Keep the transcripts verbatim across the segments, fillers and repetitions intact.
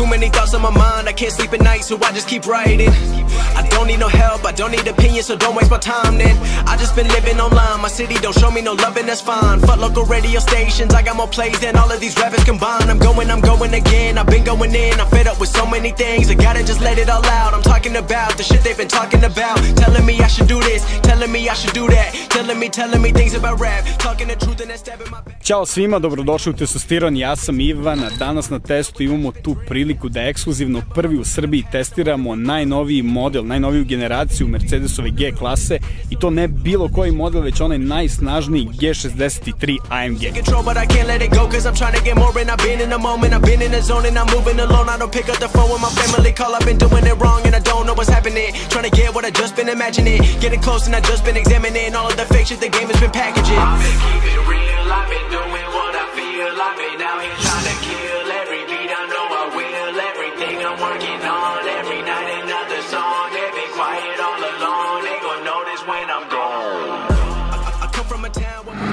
Too many thoughts on my mind, I can't sleep at night, so I just keep writing. I don't need no help, I don't need opinions, so don't waste my time then. I just been living online, my city don't show me no loving, that's fine. Fuck local radio stations, I got more plays than all of these rappers combined. I'm going, I'm going again, I've been going in, I'm fed up with so many things, I gotta just let it all out. I'm talking about the shit they've been talking about, telling me I should do this, telling me I should do that, telling me, telling me things about rap, talking the truth and then stabbing my back. Ćao svima, dobrodošli u Testosteron, ja sam Ivan, danas na testu imamo tu priliku da ekskluzivno prvi u Srbiji testiramo najnoviji model, najnoviju generaciju Mercedesove G klase i to ne bilo koji model, već onaj najsnažniji G šezdeset tri A M G. I've been doing what I feel, I've been out here trying to kill every beat, I know I will, everything I'm working on, every night another song, they've been quiet all along, they gon' notice when I'm gone. I, I come from a town where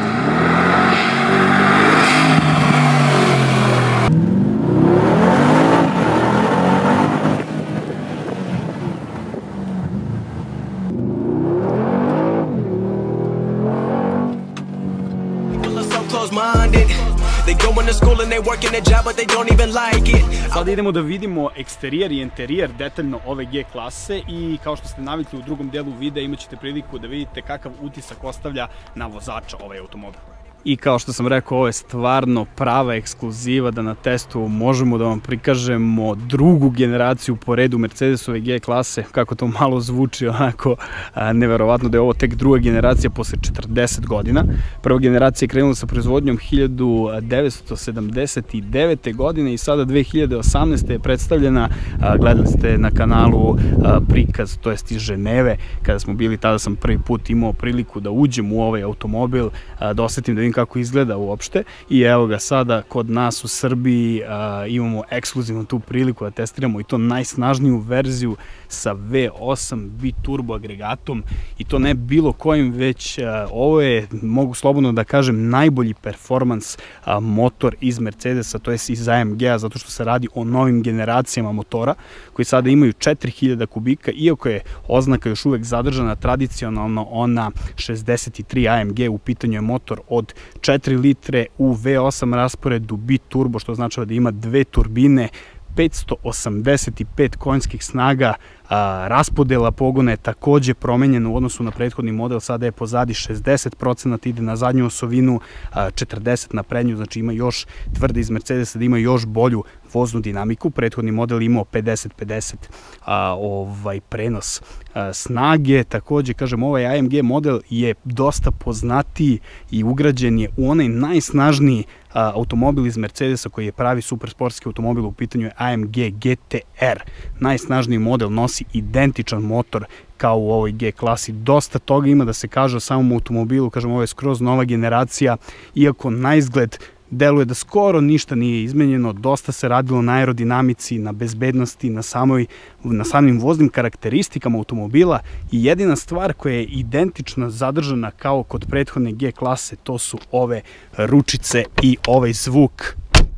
minded. They go into school and they work in a job but they don't even like it. Sada idemo da vidimo eksterijer i interijer detaljno ove G klase i kao što ste navikli u drugom delu videa imat ćete priliku da vidite kakav utisak ostavlja na vozača ovaj automobil. I kao što sam rekao, ovo je stvarno prava ekskluziva da na testu možemo da vam prikažemo drugu generaciju po redu Mercedesove G klase, kako to malo zvuči onako neverovatno da je ovo tek druga generacija posle četrdeset godina. Prva generacija je krenula sa proizvodnjom hiljadu devetsto sedamdeset devete. godine i sada dve hiljade osamnaeste. je predstavljena, gledali ste na kanalu prikaz, to jest iz Ženeve, kada smo bili, tada sam prvi put imao priliku da uđem u ovaj automobil, da osetim da kako izgleda uopšte i evo ga sada kod nas u Srbiji a, imamo ekskluzivno tu priliku da testiramo i to najsnažniju verziju sa V osam biturbo agregatom i to ne bilo kojim, već a, ovo je, mogu slobodno da kažem, najbolji performans a, motor iz Mercedesa, to je iz A M G-a, zato što se radi o novim generacijama motora koji sada imaju četiri hiljade kubika, iako je oznaka još uvek zadržana tradicionalno ona šezdeset tri A M G, u pitanju je motor od četiri litre u V osam rasporedu biturbo, što znači da ima dve turbine, petsto osamdeset pet konjskih snaga, a, raspodela pogona je takođe promenjena u odnosu na prethodni model, sada je pozadi šezdeset procenata ide na zadnju osovinu, a, četrdeset na prednju, znači ima još tvrde iz Mercedesa da ima još bolju voznu dinamiku. Prethodni model imao pedeset pedeset a, ovaj prenos a, snage. Takođe, kažem, ovaj A M G model je dosta poznatiji i ugrađen je u onaj najsnažniji a, automobil iz Mercedesa koji je pravi supersportski automobil, u pitanju je A M G G T R. Najsnažniji model nosi identičan motor kao u ovoj G klasi. Dosta toga ima da se kaže o samom automobilu, kažem, ovo je skroz nova generacija, iako na izgled deluje da skoro ništa nije izmenjeno, dosta se radilo na aerodinamici, na bezbednosti, na, samoj, na samim voznim karakteristikama automobila i jedina stvar koja je identično zadržana kao kod prethodne G klase, to su ove ručice i ovaj zvuk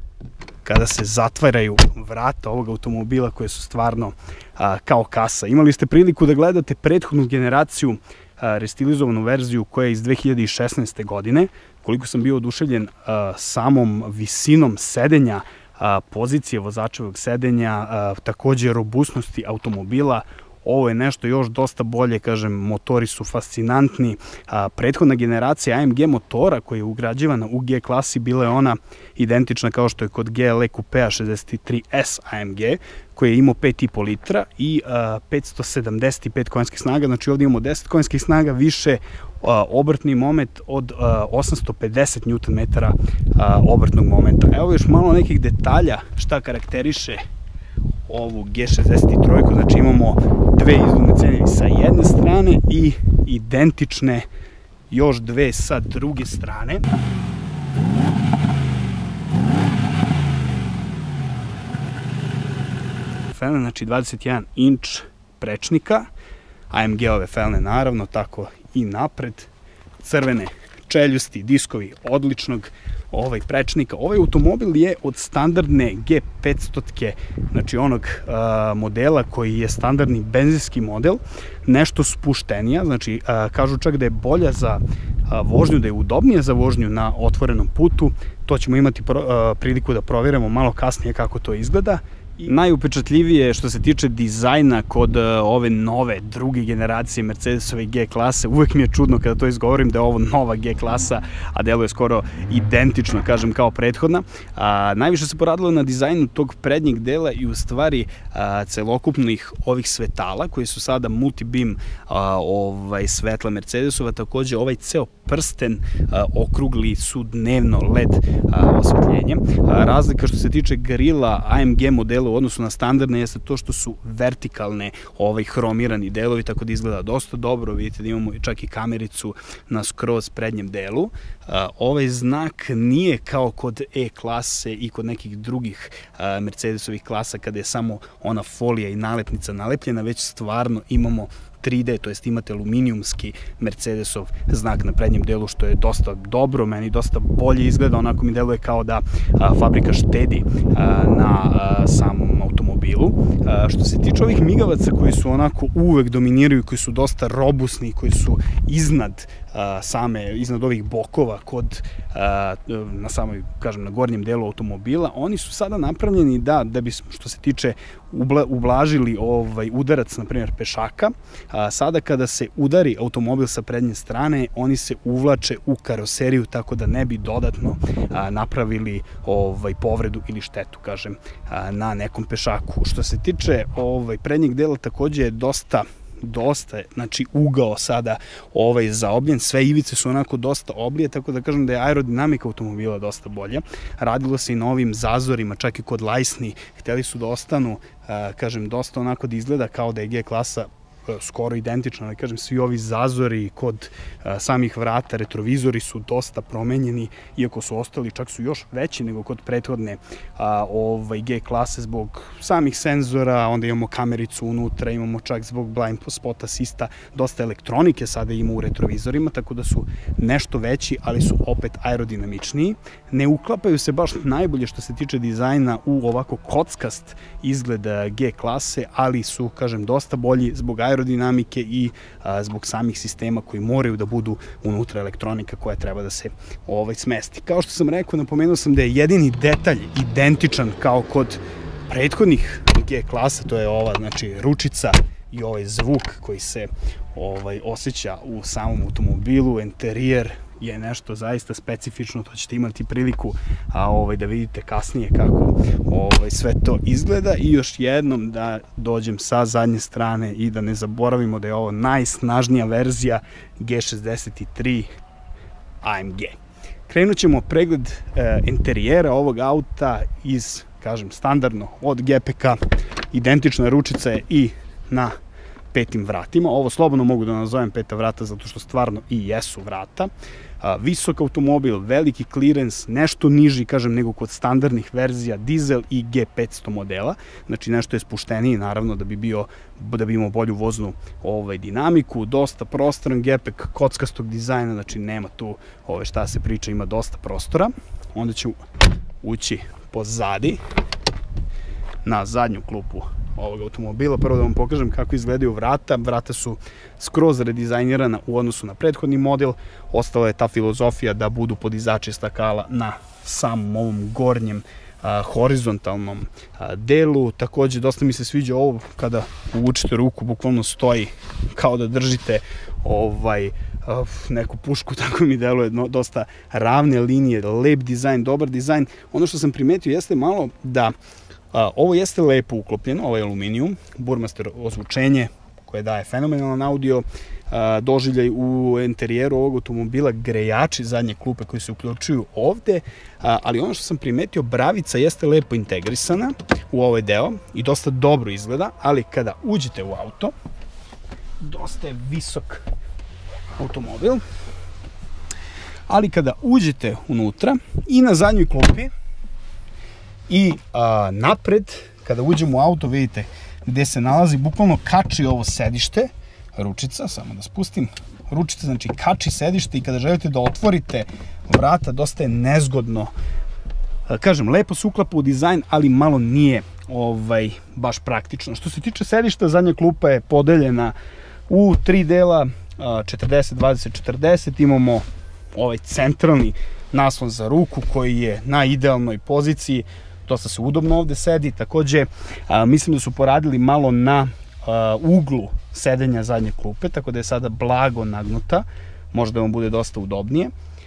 kada se zatvaraju vrata ovog automobila, koje su stvarno a, kao kasa. Imali ste priliku da gledate prethodnu generaciju, a, restilizovanu verziju koja je iz dve hiljade šesnaeste. godine. Koliko sam bio oduševljen a, samom visinom sedenja, a, pozicije vozačevog sedenja, a, takođe robustnosti automobila, ovo je nešto još dosta bolje, kažem, motori su fascinantni. A, prethodna generacija A M G motora koja je ugrađivana u G klasi bila je ona identična kao što je kod G L E Coupea šezdeset tri S A M G, koji je imao pet i po litra i a, petsto sedamdeset pet konjskih snaga, znači ovdje imamo deset konjskih snaga više, a, obrtni moment od a, osamsto pedeset newton metara a, obrtnog momenta. Evo još malo nekih detalja šta karakteriše ovu G šezdeset tri, znači imamo dve izduvne cijevi sa jedne strane i identične još dve sa druge strane. Felne, znači dvadeset jedan inč prečnika, A M G-ove felne naravno, tako i napred, crvene čeljusti, diskovi odličnog ovaj prečnika. Ovaj automobil je od standardne G petsto, znači onog a, modela koji je standardni benzinski model, nešto spuštenija, znači a, kažu čak da je bolja za a, vožnju, da je udobnija za vožnju na otvorenom putu. To ćemo imati pro, a, priliku da provjerimo malo kasnije kako to izgleda. Najupečatljivije što se tiče dizajna kod ove nove druge generacije Mercedesove G klase, uvek mi je čudno kada to izgovorim da je ovo nova G klasa, a deluje skoro identično, kažem, kao prethodna. A, najviše se poradilo na dizajnu tog prednjeg dela i u stvari a, celokupnih ovih svetala koji su sada multi-beam a, ovaj, svetla Mercedesova, takođe ovaj ceo prsten a, okrugli su dnevno L E D a, osvetljenje. A, razlika što se tiče grila A M G modela u odnosu na standardne jeste to što su vertikalne ovaj hromirani delovi, tako da izgleda dosta dobro. Vidite da imamo čak i kamericu na skroz prednjem delu. Ovaj znak nije kao kod E klase i kod nekih drugih Mercedesovih klasa kada je samo ona folija i nalepnica nalepljena, već stvarno imamo tri D, to jest imate aluminijumski Mercedesov znak na prednjem delu, što je dosta dobro, meni dosta bolje izgleda, onako mi deluje kao da a, fabrika štedi a, na a, samom automobilu. A, što se tiče ovih migavaca koji su onako uvek dominiraju, koji su dosta robusni, koji su iznad a, same, iznad ovih bokova kod, a, na samoj, kažem, na gornjem delu automobila, oni su sada napravljeni da, da bi, što se tiče, ubla, ublažili ovaj udarac, na primjer, pešaka. A, sada kada se udari automobil sa prednje strane, oni se uvlače u karoseriju, tako da ne bi dodatno a, napravili ovaj, povredu ili štetu, kažem, a, na nekom pešaku. Što se tiče ovaj, prednjeg dela, takođe je dosta dosta, znači ugao sada ovaj zaobljen, sve ivice su onako dosta oblije, tako da kažem da je aerodinamika automobila dosta bolja. Radilo se i na ovim zazorima, čak i kod lajsni, hteli su da ostanu, kažem, dosta onako da izgleda kao da je G klasa skoro identično, ali kažem, svi ovi zazori kod a, samih vrata, retrovizori su dosta promenjeni, iako su ostali, čak su još veći nego kod prethodne a, ovaj, G klase zbog samih senzora, onda imamo kamericu unutra, imamo čak zbog blind spot asista, dosta elektronike sada ima u retrovizorima, tako da su nešto veći, ali su opet aerodinamičniji. Ne uklapaju se baš najbolje što se tiče dizajna u ovako kockast izgled G klase, ali su, kažem, dosta bolji zbog aerodinamike i a, zbog samih sistema koji moraju da budu unutra elektronika koja treba da se ovaj, smesti. Kao što sam rekao, napomenuo sam da je jedini detalj identičan kao kod prethodnih G klasa, to je ova, znači, ručica i ovaj zvuk koji se ovaj, osjeća u samom automobilu. Interijer je nešto zaista specifično, to ćete imati priliku a, ovaj, da vidite kasnije kako ovaj, sve to izgleda. I još jednom da dođem sa zadnje strane i da ne zaboravimo da je ovo najsnažnija verzija G šezdeset tri A M G. Krenut ćemo pregled e, interijera ovog auta iz, kažem, standardno od G P K, identična ručica je i na petim vratima. Ovo slobodno mogu da nazovem peta vrata zato što stvarno i jesu vrata. A, visok automobil, veliki clearance, nešto niži, kažem, nego kod standardnih verzija dizel i G petsto modela. Znači nešto je spušteniji, naravno, da bi bio, da bi imao bolju voznu ovaj, dinamiku. Dosta prostoran G P K, kockastog dizajna, znači nema tu ove, šta se priča, ima dosta prostora. Onda ću ući pozadi na zadnju klupu ovog automobila. Prvo da vam pokažem kako izgledaju vrata. Vrata su skroz redizajnirana u odnosu na prethodni model. Ostala je ta filozofija da budu podizači stakala na samom ovom gornjem a, horizontalnom a, delu. Takođe, dosta mi se sviđa ovo kada uvučete ruku, bukvalno stoji kao da držite ovaj Uh, neku pušku, tako mi deluje, no, dosta ravne linije, lep dizajn, dobar dizajn. Ono što sam primetio jeste malo da a, ovo jeste lepo uklopljeno, ovaj aluminijum, Burmaster ozvučenje koje daje fenomenalan audio, a, doživljaj u interijeru ovog automobila, grejači zadnje klupe koji se uključuju ovde, a, ali ono što sam primetio, bravica jeste lepo integrisana u ovaj deo i dosta dobro izgleda, ali kada uđete u auto, dosta je visok automobil, ali kada uđete unutra i na zadnjoj klupi i a, napred, kada uđemo u auto, vidite gde se nalazi, bukvalno kači ovo sedište, ručica, samo da spustim, ručica znači kači sedište i kada želite da otvorite vrata, dosta je nezgodno. Kažem, lepo se uklapa u dizajn, ali malo nije ovaj, baš praktično. Što se tiče sedišta, zadnja klupa je podeljena u tri dela, četrdeset dvadeset četrdeset, imamo ovaj centralni naslon za ruku koji je na idealnoj poziciji, dosta se udobno ovde sedi, takođe a, mislim da su poradili malo na a, uglu sedenja zadnje klupe, tako da je sada blago nagnuta, možda vam bude dosta udobnije.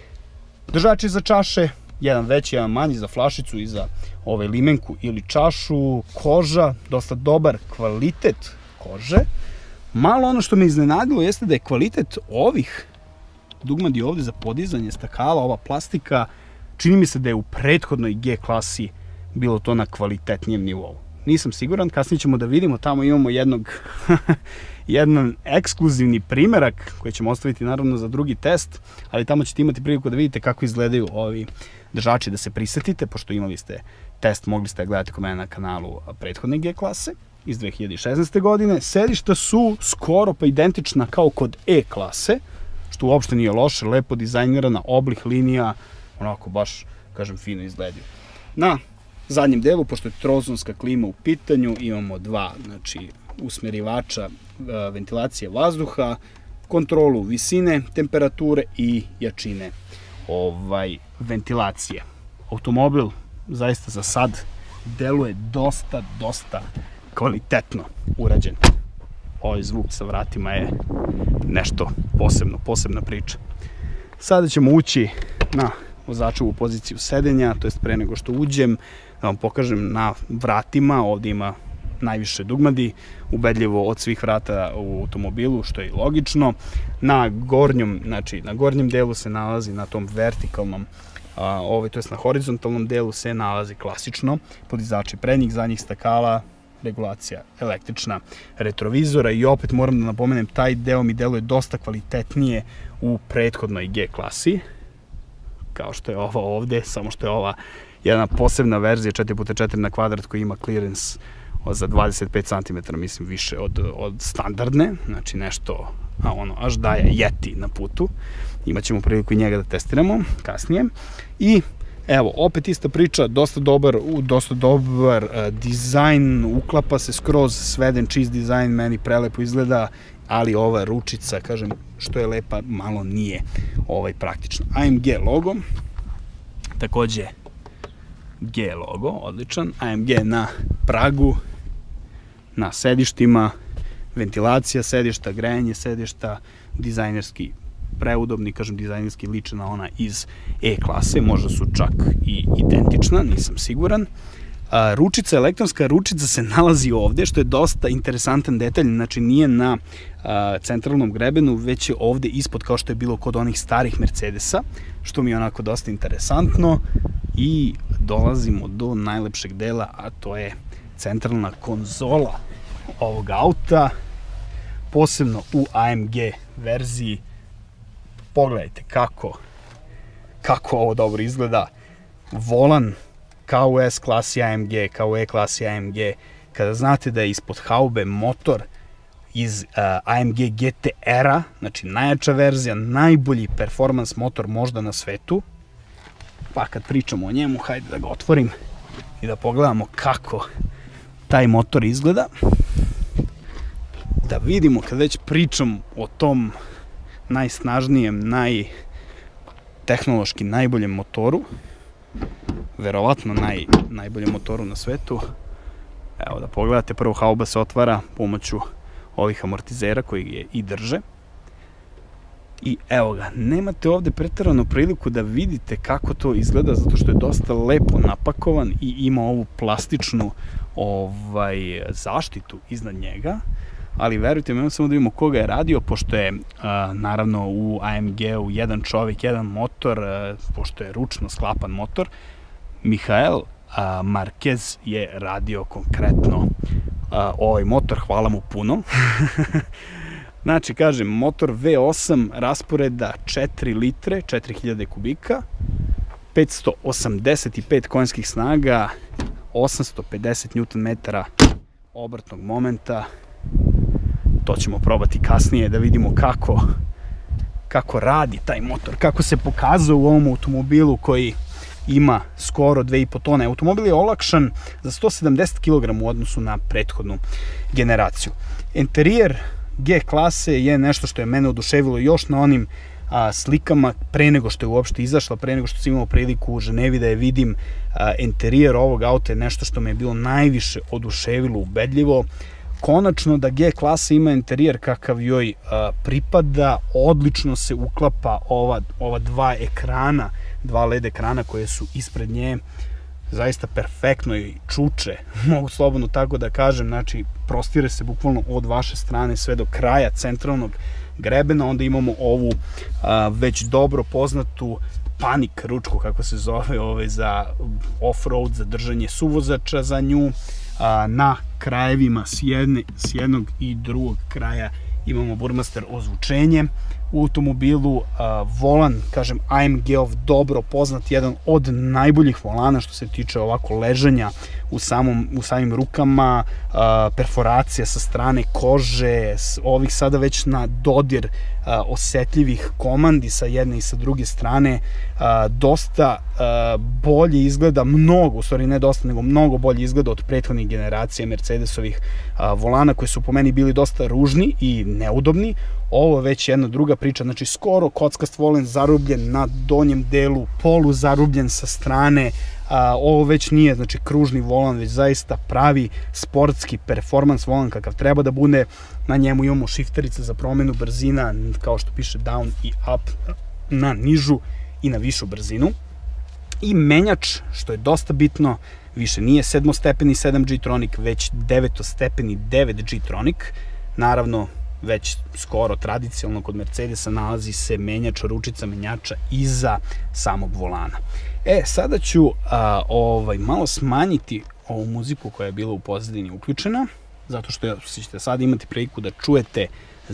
Držači za čaše, jedan veći, jedan manji, za flašicu i za ovaj limenku ili čašu, koža, dosta dobar kvalitet kože. Malo ono što me iznenadilo jeste da je kvalitet ovih dugmadi ovde za podizanje stakala, ova plastika, čini mi se da je u prethodnoj G klasi bilo to na kvalitetnijem nivou. Nisam siguran, kasnije ćemo da vidimo, tamo imamo jednog, jedan ekskluzivni primerak koji ćemo ostaviti naravno za drugi test, ali tamo ćete imati priliku da vidite kako izgledaju ovi držači, da se prisetite, pošto imali ste test, mogli ste gledati kod mene na kanalu prethodne G klase iz dve hiljade šesnaeste. godine. Sedišta su skoro pa identična kao kod E klase, što uopšte nije loše, lepo dizajnirana, oblik linija, onako baš, kažem, fino izgledaju. Na zadnjem delu, pošto je trozonska klima u pitanju, imamo dva, znači, usmerivača ventilacije vazduha, kontrolu visine, temperature i jačine ovaj, ventilacije. Automobil zaista za sad deluje dosta, dosta kvalitetno urađen. Ovaj zvuk sa vratima je nešto posebno, posebna priča. Sada ćemo ući na vozačovu poziciju sedenja, to jest pre nego što uđem, da vam pokažem na vratima, ovdje ima najviše dugmadi, ubedljivo od svih vrata u automobilu, što je i logično. Na gornjom, znači na gornjem delu se nalazi, na tom vertikalnom, a, ovaj, to jest na horizontalnom delu se nalazi klasično podizači prednjih, zadnjih stakala, regulacija električna, retrovizora i opet moram da napomenem, taj deo mi deluje dosta kvalitetnije u prethodnoj G klasi, kao što je ova ovde, samo što je ova jedna posebna verzija četiri puta četiri na kvadrat koji ima clearance za dvadeset pet centimetara, mislim, više od, od standardne, znači nešto, a ono, až daje Yeti na putu. Imaćemo priliku i njega da testiramo kasnije. I evo, opet ista priča, dosta dobar, u, dosta dobar uh, dizajn, uklapa se skroz, sveden čist dizajn, meni prelepo izgleda, ali ova ručica, kažem, što je lepa, malo nije ovaj praktično. A M G logo, takođe G logo, odličan, A M G na pragu, na sedištima, ventilacija sedišta, grejanje sedišta, dizajnerski preudobni, kažem, dizajnerski liče na ona iz E klase, možda su čak i identična, nisam siguran. A, ručica, elektronska ručica se nalazi ovde, što je dosta interesantan detalj, znači nije na a, centralnom grebenu, već je ovde ispod, kao što je bilo kod onih starih Mercedesa, što mi je onako dosta interesantno. I dolazimo do najlepšeg dela, a to je centralna konzola ovog auta, posebno u A M G verziji. Pogledajte kako, kako ovo dobro izgleda. Volan kao u S klasi A M G, kao u E klasi A M G. Kada znate da je ispod haube motor iz uh, A M G G T R-a, znači najjača verzija, najbolji performans motor možda na svetu. Pa kad pričamo o njemu, hajde da ga otvorim i da pogledamo kako taj motor izgleda. Da vidimo, kad već pričam o tom najsnažnijem, najtehnološki najboljem motoru, verovatno naj, najboljem motoru na svetu. Evo da pogledate, prvo hauba se otvara pomoću ovih amortizera koji je i drže. I evo ga, nemate ovde preteranu priliku da vidite kako to izgleda, zato što je dosta lepo napakovan i ima ovu plastičnu ovaj, zaštitu iznad njega. Ali verujte mi, samo da vidimo koga je radio, pošto je a, naravno u A M G-u jedan čovjek, jedan motor, a, pošto je ručno sklapan motor. Mihael a, Marquez je radio konkretno a, ovaj motor, hvala mu puno. Znači, kažem, motor V osam rasporeda četiri litre, četiri hiljade kubika, petsto osamdeset pet konjskih snaga, osamsto pedeset newton metara obrtnog momenta. To ćemo probati kasnije da vidimo kako, kako radi taj motor, kako se pokazao u ovom automobilu koji ima skoro dve i po tone. Automobil je olakšan za sto sedamdeset kilograma u odnosu na prethodnu generaciju. Interijer G klase je nešto što je mene oduševilo još na onim a, slikama pre nego što je uopšte izašla, pre nego što sam imao priliku u Ženevi da je vidim. A, interijer ovog auta je nešto što me je bilo najviše oduševilo, ubedljivo. Konačno da G klasa ima interijer kakav joj a, pripada, odlično se uklapa ova, ova dva ekrana, dva L E D ekrana koje su ispred nje, zaista perfektno i čuče, mogu slobodno tako da kažem, znači prostire se bukvalno od vaše strane sve do kraja centralnog grebena. Onda imamo ovu a, već dobro poznatu panik ručku, kako se zove, ovaj, za off-road, za držanje suvozača za nju. A, na krajevima s, jedne, s jednog i drugog kraja imamo Burmaster ozvučenje u automobilu. A, volan, kažem, A M G-ov dobro poznat, jedan od najboljih volana što se tiče ovako ležanja u, samom, u samim rukama, a, perforacija sa strane kože, s, ovih sada već na dodir a, osetljivih komandi sa jedne i sa druge strane, a, dosta a, bolje izgleda, mnogo, u stvari ne dosta, nego mnogo bolje izgleda od prethodnih generacija Mercedesovih a, volana koji su po meni bili dosta ružni i neudobni. Ovo je već jedna druga priča, znači skoro kockast volan, zarubljen na donjem delu, polu zarubljen sa strane. A, ovo već nije, znači, kružni volan, već zaista pravi sportski performans volan kakav treba da bude. Na njemu imamo šifterice za promenu brzina, kao što piše down i up, na nižu i na višu brzinu. I menjač, što je dosta bitno, više nije sedmostepeni sedam G Tronic, već devetostepeni devet G Tronic. Naravno, već skoro tradicionalno kod Mercedesa nalazi se menjač, ručica menjača iza samog volana. E, sada ću a, ovaj, malo smanjiti ovu muziku koja je bila u pozadini uključena, zato što ćete sada imati priliku da čujete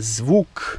zvuk,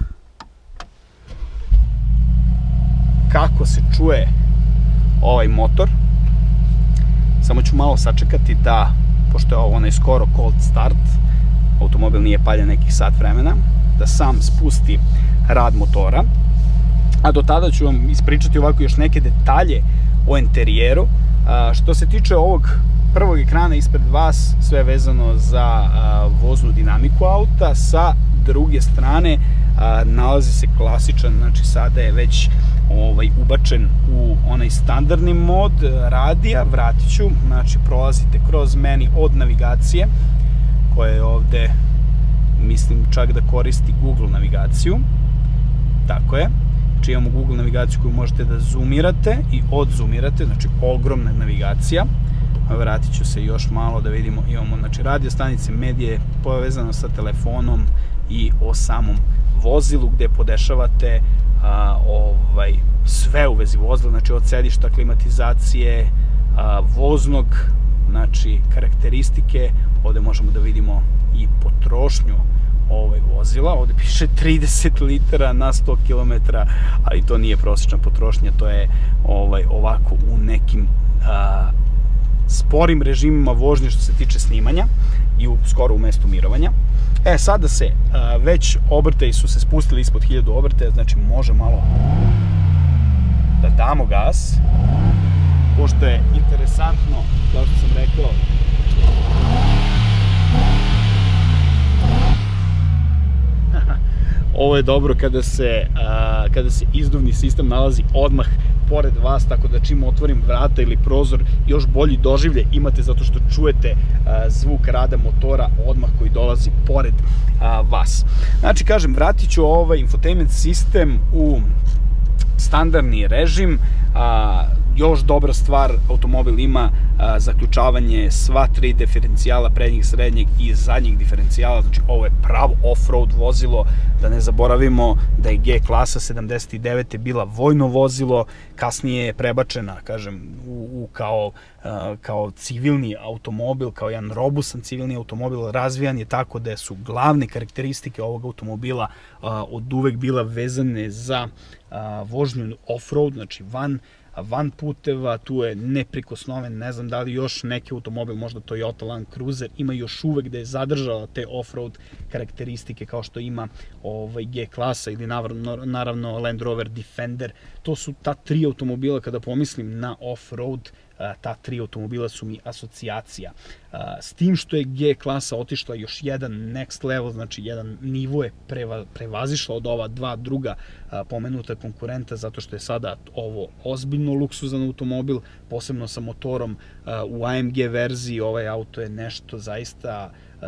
kako se čuje ovaj motor. Samo ću malo sačekati da, pošto je ovo onaj skoro cold start, automobil nije paljen nekih sat vremena, da sam spusti rad motora. A do tada ću vam ispričati ovako još neke detalje o interijeru. A, što se tiče ovog prvog ekrana ispred vas, sve vezano za a, voznu dinamiku auta, sa druge strane a, nalazi se klasičan, znači sada je već ovaj, ubačen u onaj standardni mod radija. Vratit ću, znači prolazite kroz meni od navigacije, koja je ovde, mislim čak da koristi Google navigaciju, tako je. Znači imamo Google navigaciju koju možete da zoomirate i odzoomirate, znači ogromna navigacija. Vratit ću se još malo da vidimo, imamo znači radio stanice, medije, povezano sa telefonom i o samom vozilu gde podešavate a, ovaj, sve u vezi vozila, znači od sedišta, klimatizacije, a, voznog, znači karakteristike. Ovde možemo da vidimo i potrošnju ovaj vozila. Ovde piše trideset litara na sto kilometara, ali to nije prosječna potrošnja, to je ovaj ovako u nekim a, sporim režimima vožnje što se tiče snimanja i u, skoro u mestu mirovanja. E, sada se a, već obrtaji su se spustili ispod hiljadu obrtaja, znači može malo da damo gas, pošto je interesantno, kao što sam rekao, ovo je dobro kada se, a, kada se izduvni sistem nalazi odmah pored vas, tako da čim otvorim vrata ili prozor, još bolji doživlje imate zato što čujete a, zvuk rada motora odmah koji dolazi pored a, vas. Znači, kažem, vratit ću ovaj infotainment sistem u standardni režim. A, još dobra stvar, automobil ima a, zaključavanje sva tri diferencijala, prednjeg, srednjeg i zadnjeg diferencijala, znači ovo je pravo off-road vozilo. Da ne zaboravimo da je G klasa sedamdeset devete bila vojno vozilo, kasnije je prebačena, kažem, u, u kao, a, kao civilni automobil, kao jedan robusan civilni automobil, razvijan je tako da su glavne karakteristike ovog automobila a, od uvek bila vezane za a, vožnju off-road, znači van van puteva, tu je neprikosnoven, ne znam da li još neki automobil, možda Toyota Land Cruiser, ima još uvek da je zadržala te off-road karakteristike kao što ima ovaj, G klasa ili naravno Land Rover Defender. To su ta tri automobila, kada pomislim na off-road, ta tri automobila su mi asocijacija. S tim što je G klasa otišla još jedan next level, znači jedan nivo je prevazišla od ova dva druga pomenuta konkurenta, zato što je sada ovo ozbiljno luksuzan automobil, posebno sa motorom u A M G verziji. Ovaj auto je nešto zaista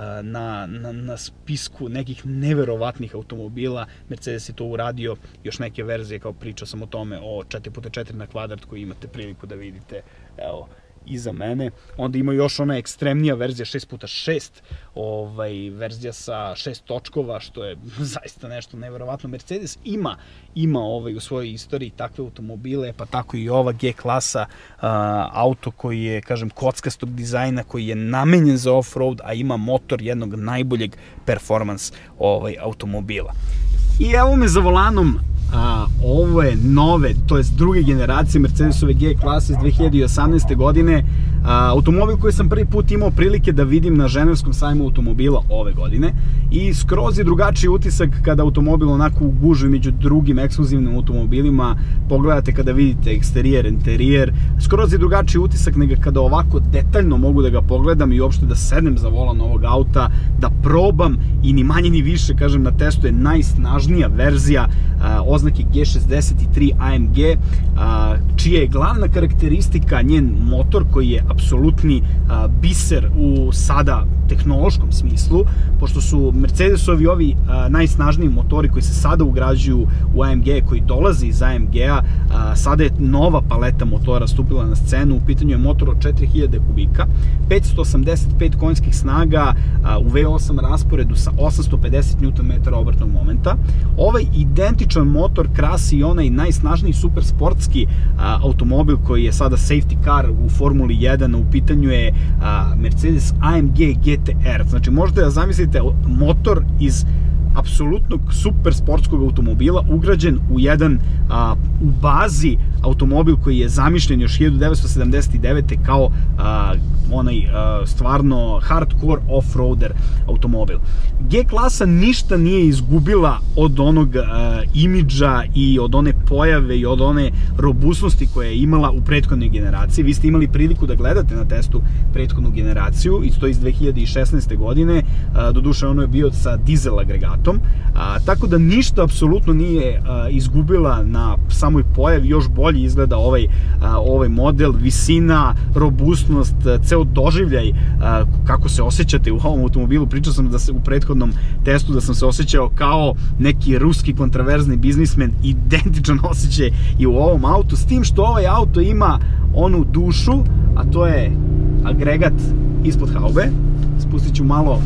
na, na, na spisku nekih neverovatnih automobila. Mercedes je to uradio, još neke verzije, kao pričao sam o tome, o četiri puta četiri na kvadrat koji imate priliku da vidite, evo, iza mene. Onda ima još ona ekstremnija verzija šest puta šest, ovaj, verzija sa šest točkova, što je zaista nešto neverovatno. Mercedes ima, ima ovaj, u svojoj istoriji takve automobile, pa tako i ova G klasa, a, auto koji je, kažem, kockastog dizajna, koji je namenjen za off-road, a ima motor jednog najboljeg performans ovaj, automobila. I evo me za volanom a, ove nove, to jest druge generacije Mercedesove G klase iz dve hiljade osamnaeste godine, a, automobil koji sam prvi put imao prilike da vidim na Ženevskom sajmu automobila ove godine, i skroz je drugačiji utisak kada automobil onako u gužvi među drugim ekskluzivnim automobilima pogledate, kada vidite eksterijer, interijer, skroz je drugačiji utisak nego kada ovako detaljno mogu da ga pogledam i uopšte da sednem za volan ovog auta, da probam, i ni manje ni više, kažem, na testu je najsnažnija verzija a, oznake G šezdeset tri A M G, a, čija je glavna karakteristika njen motor koji je apsolutni a, biser u sada tehnološkom smislu, pošto su Mercedesovi ovi a, najsnažniji motori koji se sada ugrađuju u A M G, koji dolaze iz A M G-a, sada je nova paleta motora stupila na scenu. U pitanju je motor od četiri hiljade kubika, petsto osamdeset pet konjskih snaga a, u V osam rasporedu sa osamsto pedeset newton metara obrtnog momenta. Ovaj identičan motor krasi i onaj najsnažniji supersportski a, automobil koji je sada safety car u Formuli jedan. U pitanju je a, Mercedes A M G G T R. Znači, možete da zamislite motor iz apsolutnog super sportskog automobila ugrađen u jedan a, u bazi automobil koji je zamišljen još hiljadu devetsto sedamdeset devete kao a, onaj a, stvarno hardcore off-roader automobil. G klasa ništa nije izgubila od onog a, imidža i od one pojave i od one robustnosti koje je imala u prethodnoj generaciji. Vi ste imali priliku da gledate na testu prethodnu generaciju, i to iz dve hiljade šesnaeste godine, a, doduše ono je bio sa dizel agregatom. A, tako da ništa apsolutno nije a, izgubila na samoj pojavi. Još bolje izgleda ovaj, a, ovaj model, visina, robustnost, ceo doživljaj, a, kako se osjećate u ovom automobilu. Pričao sam da se u prethodnom testu da sam se osjećao kao neki ruski kontraverzni biznismen, identičan osjećaj i u ovom autu, s tim što ovaj auto ima onu dušu, a to je agregat ispod haube. Spustit ću malo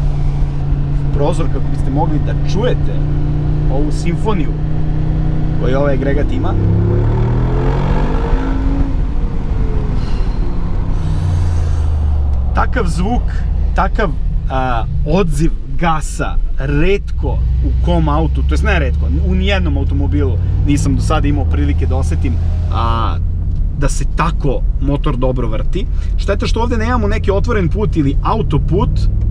prozor kako biste mogli da čujete ovu simfoniju koju ovaj agregat ima. Takav zvuk, takav a, odziv gasa retko u kom autu, to jest ne retko, u nijednom automobilu nisam do sada imao prilike da osetim a, da se tako motor dobro vrti. Šteta što ovde nemamo neki otvoren put ili autoput,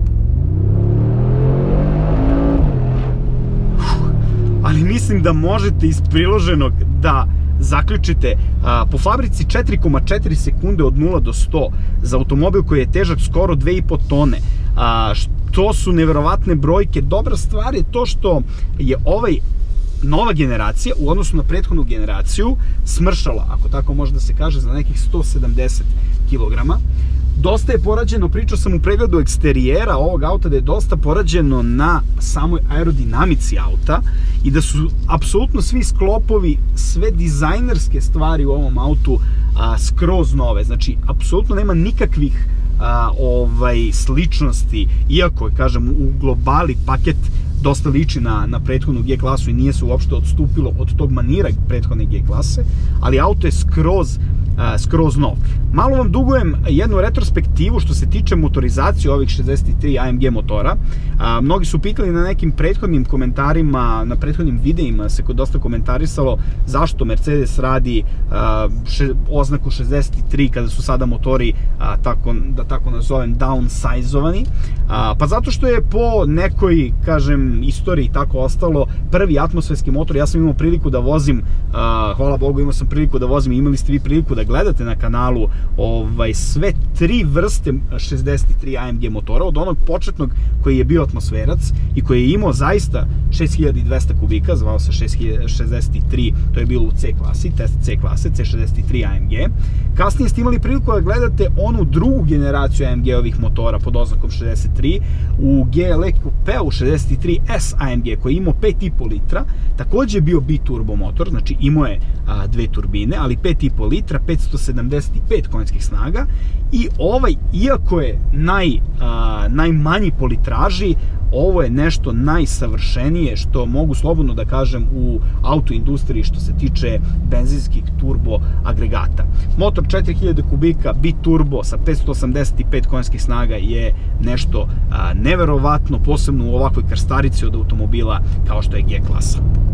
ali mislim da možete iz priloženog da zaključite. A, po fabrici četiri zarez četiri sekunde od nula do sto za automobil koji je težak skoro dve i po tone. A, to su neverovatne brojke. Dobra stvar je to što je ovaj nova generacija u odnosu na prethodnu generaciju smršala, ako tako može da se kaže, za nekih sto sedamdeset kilograma. Dosta je porađeno, pričao sam u pregledu eksterijera ovog auta, da je dosta porađeno na samoj aerodinamici auta i da su apsolutno svi sklopovi, sve dizajnerske stvari u ovom autu a, skroz nove. Znači, apsolutno nema nikakvih a, ovaj, sličnosti, iako je, kažem, u globali paket dosta liči na, na prethodnu G klasu i nije se uopšte odstupilo od tog manira prethodne G klase, ali auto je skroz Uh, skroz nov. Malo vam dugujem jednu retrospektivu što se tiče motorizacije ovih šezdeset tri A M G motora. Uh, mnogi su pitali na nekim prethodnim komentarima, na prethodnim videima se dosta komentarisalo zašto Mercedes radi uh, še, oznaku šezdeset tri kada su sada motori, uh, tako, da tako nazovem, downsizovani. Uh, pa zato što je po nekoj, kažem, istoriji tako ostalo prvi atmosferski motor. Ja sam imao priliku da vozim, uh, hvala Bogu, imao sam priliku da vozim, imali ste vi priliku da gledate na kanalu ovaj, sve tri vrste šezdeset tri A M G motora, od onog početnog koji je bio atmosferac i koji je imao zaista šest hiljada dvesta kubika, zvao se šezdeset tri, to je bilo u C klasi, test C klase, C šezdeset tri A M G. Kasnije ste imali priliku da gledate onu drugu generaciju A M G-ovih motora pod oznakom šezdeset tri u G L E Coupeu šezdeset tri S A M G koji je imao pet i po litra, takođe je bio biturbo motor, znači imao je a, dve turbine, ali pet i po litra, petsto sedamdeset pet konjskih snaga i ovaj, iako je naj, a, najmanji po litraži, ovo je nešto najsavršenije što mogu slobodno da kažem u autoindustriji što se tiče benzinskih turbo agregata. Motor četiri hiljade kubika, biturbo sa petsto osamdeset pet konjskih snaga je nešto a, neverovatno, posebno u ovakvoj krstarici od automobila kao što je G klasa.